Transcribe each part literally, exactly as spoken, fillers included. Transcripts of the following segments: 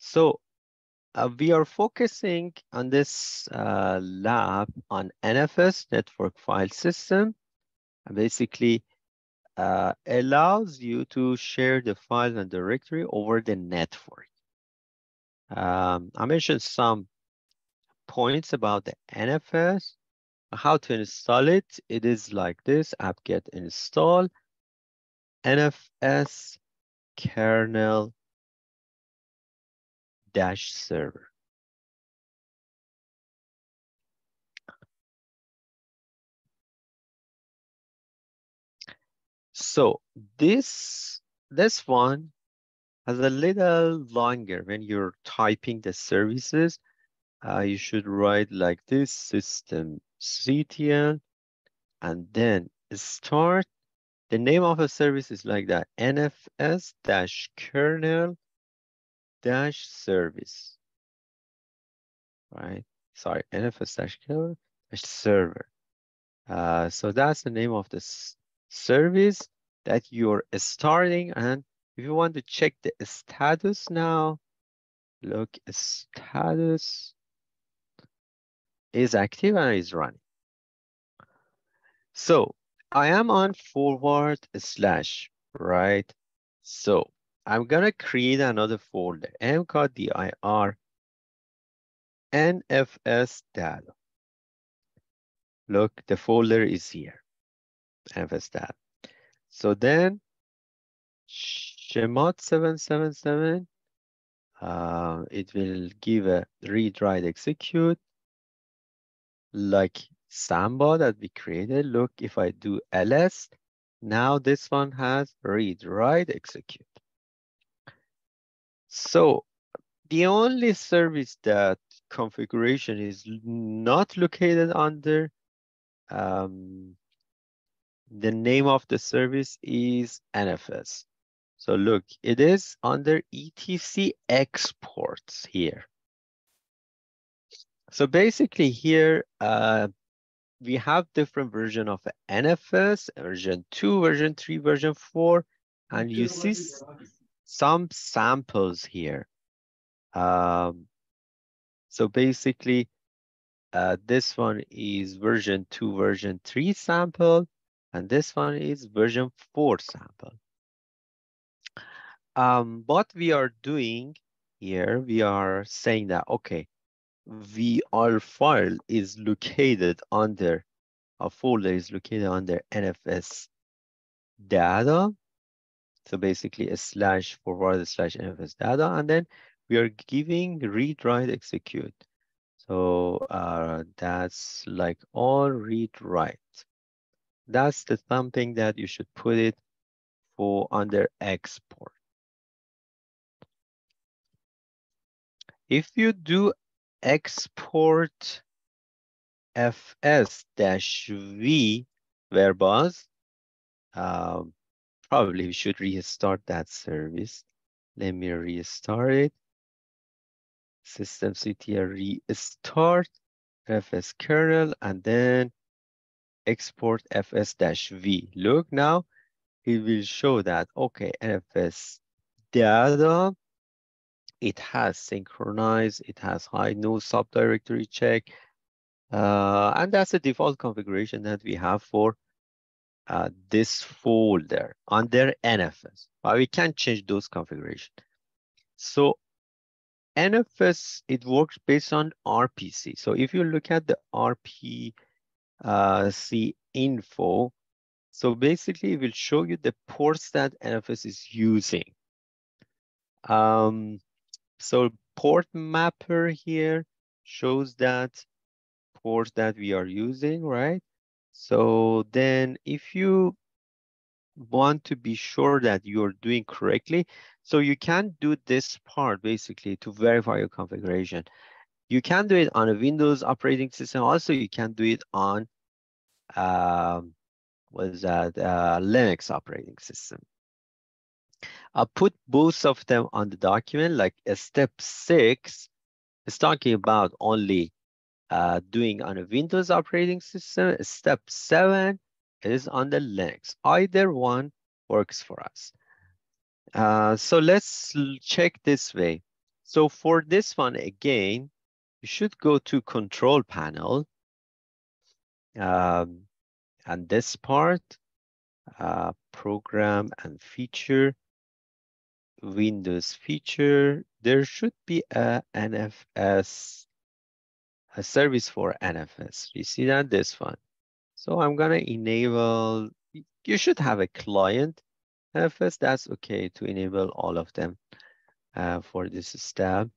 So uh, we are focusing on this uh, lab on N F S, Network File System, and basically uh, allows you to share the file and directory over the network. Um, I mentioned some points about the N F S, how to install it. It is like this: apt-get install N F S kernel dash server. So this this one has a little longer. When you're typing the services, uh, you should write like this: system ctl, and then start. The name of a service is like that: N F S dash kernel dash service, right? Sorry, N F S dash kernel dash server. Uh, so that's the name of the service that you're starting. And if you want to check the status now, look, status is active and is running. So I am on forward slash, right? So I'm gonna create another folder, mkdir N F S data. Look, the folder is here, N F S data. So then Shemot seven seven seven, uh, it will give a read, write, execute like Samba that we created. Look, if I do ls, now this one has read, write, execute. So the only service that configuration is not located under, um, the name of the service is N F S. So look, it is under E T C exports here. So basically here, uh, we have different version of N F S, version two, version three, version four, and you see some samples here. Um, so basically, uh, this one is version two, version three sample, and this one is version four sample. Um, what we are doing here, we are saying that, okay, V R file is located under, a folder is located under N F S data. So basically a slash forward slash N F S data, and then we are giving read, write, execute. So uh, that's like all read, write. That's the something that you should put it for under export. If you do export fs-v verbose, um, probably we should restart that service. Let me restart it. systemctl restart fs kernel, and then export fs-v. Look now, it will show that, okay, N F S data, it has synchronized, it has hide no subdirectory check, uh, and that's the default configuration that we have for uh, this folder under N F S. But we can't change those configurations. So N F S, it works based on R P C. So if you look at the R P C info, so basically it will show you the ports that N F S is using. Um, so port mapper here shows that port that we are using, right? So then if you want to be sure that you're doing correctly, so you can do this part basically to verify your configuration. You can do it on a Windows operating system. Also, you can do it on um, what is that uh, Linux operating system. I'll put both of them on the document. Like a step six is talking about only uh, doing on a Windows operating system. Step seven is on the Linux. Either one works for us. Uh, so let's check this way. So for this one, again, you should go to Control Panel. Um, and this part, uh, Program and Feature, Windows Feature, there should be a N F S, a service for N F S. You see that? This one. So I'm gonna enable, you should have a client N F S. That's okay to enable all of them uh, for this step.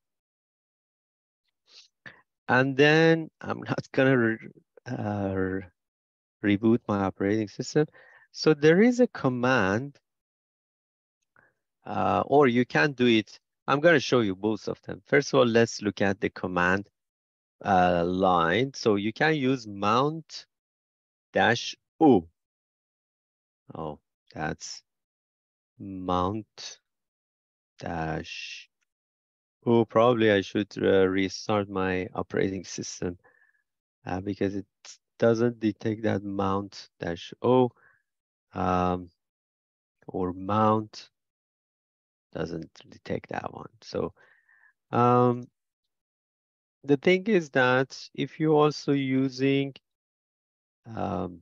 And then I'm not gonna re uh, reboot my operating system. So there is a command, uh, or you can do it. I'm gonna show you both of them. First of all, let's look at the command uh, line. So you can use mount dash O. Oh, that's mount dash O. Probably I should uh, restart my operating system uh, because it doesn't detect that mount dash O. Um, or mount doesn't detect that one. So um, the thing is that if you're also using um,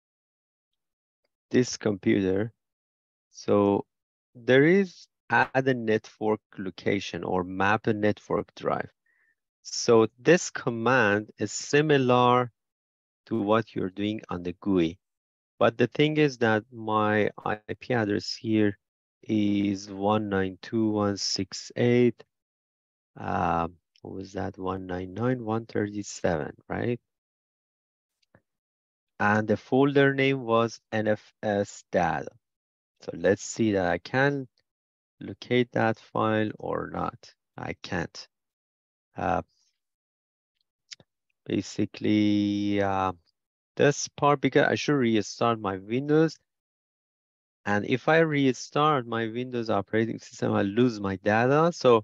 this computer, so there is add a network location or map a network drive. So this command is similar to what you're doing on the G U I. But the thing is that my I P address here is one nine two dot one six eight. Um, what was that? one ninety-nine dot one thirty-seven, right? And the folder name was N F S data. So let's see that I can locate that file or not. I can't. Uh, basically, uh, this part, because I should restart my Windows. And if I restart my Windows operating system, I lose my data. So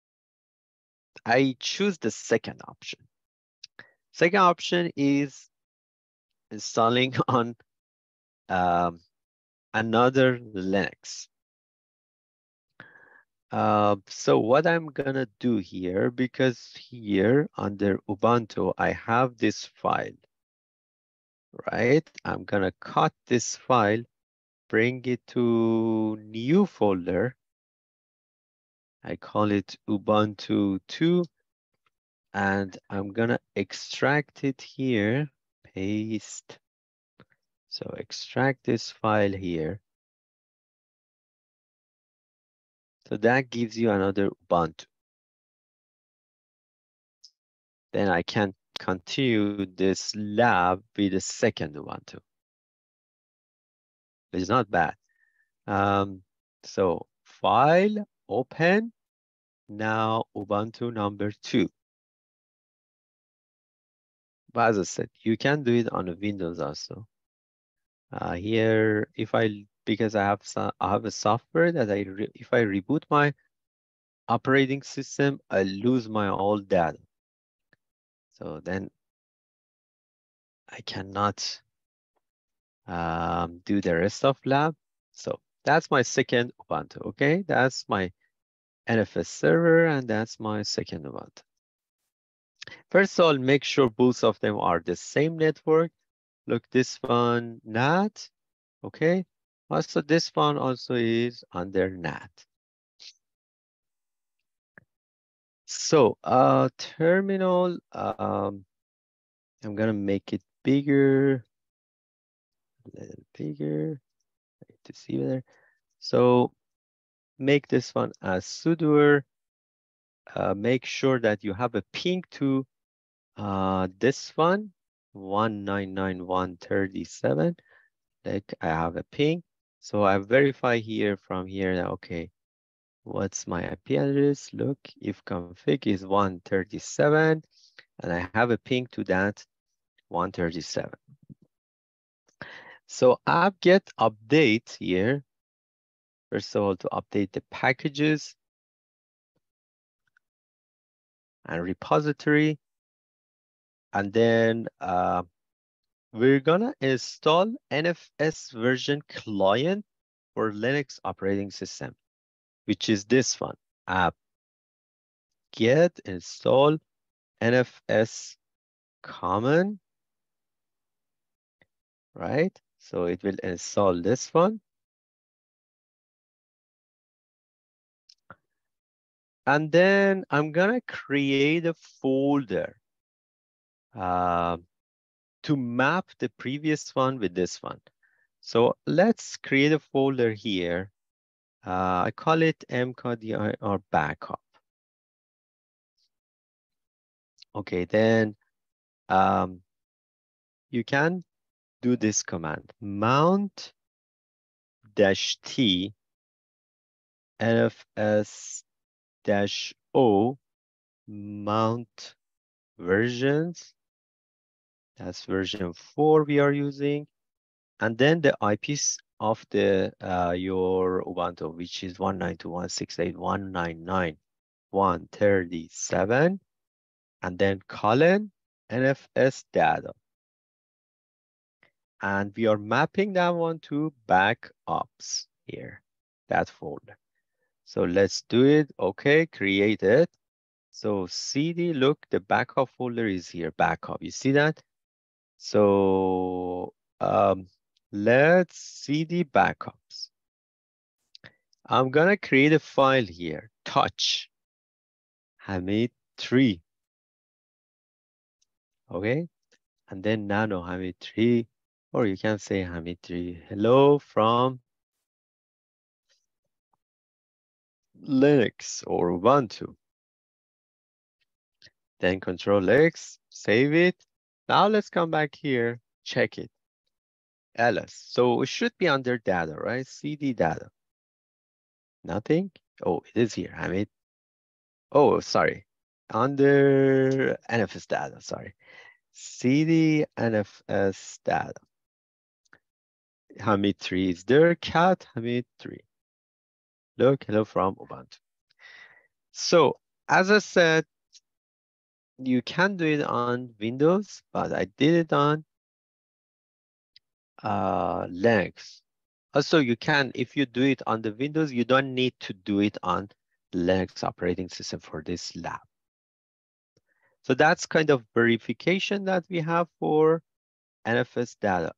I choose the second option. Second option is installing on um, another Linux. Uh, so what I'm gonna do here, because here under Ubuntu, I have this file, right? I'm gonna cut this file, bring it to new folder. I call it Ubuntu two, and I'm gonna extract it here, paste. So extract this file here. So that gives you another Ubuntu. Then I can continue this lab with the second Ubuntu. It's not bad. Um, so file, open, now Ubuntu number two. But as I said, you can do it on a Windows also. Uh, here, if I, because I have some, I have a software that I, re, if I reboot my operating system, I lose my old data. So then I cannot um, do the rest of lab. So that's my second Ubuntu, okay? That's my N F S server, and that's my second Ubuntu. First of all, make sure both of them are the same network. Look, this one, N A T, okay? Also, this one also is under N A T. So, uh, terminal, um, I'm gonna make it bigger, a little bigger to see better. So, make this one as sudoer. Uh, make sure that you have a ping to uh, this one, one ninety-nine dot one thirty-seven. Like I have a ping. So I verify here from here that, okay, what's my I P address? Look, if config is one thirty-seven, and I have a ping to that one thirty-seven. So apt-get update here. First of all, to update the packages and repository. And then uh, we're gonna install N F S version client for Linux operating system, which is this one, app. get install N F S common, right? So it will install this one. And then I'm gonna create a folder uh, to map the previous one with this one. So let's create a folder here. Uh, I call it mkdir backup. Okay, then um, you can do this command, mount dash T nfs dash O mount versions. That's version four we are using. And then the I P of the uh, your Ubuntu, which is one ninety-two dot one sixty-eight dot one ninety-nine dot one thirty-seven, and then colon N F S data. And we are mapping that one to backups here, that folder. So let's do it. Okay, create it. So C D, look, the backup folder is here, backup. You see that? So um, let's C D backups. I'm gonna create a file here, touch Hamid three. Okay, and then nano Hamid three, or you can say Hamid three. Hello from Linux or Ubuntu. Then Control X, save it. Now let's come back here, check it. Ls. So it should be under data, right? C D data. Nothing? Oh, it is here, Hamid. Oh, sorry. Under N F S data, sorry. C D N F S data. Hamid three is there. Cat Hamid three. Look, hello from Ubuntu. So as I said, you can do it on Windows, but I did it on uh, Linux. Also, you can, if you do it on the Windows, you don't need to do it on Linux operating system for this lab. So that's kind of verification that we have for N F S data.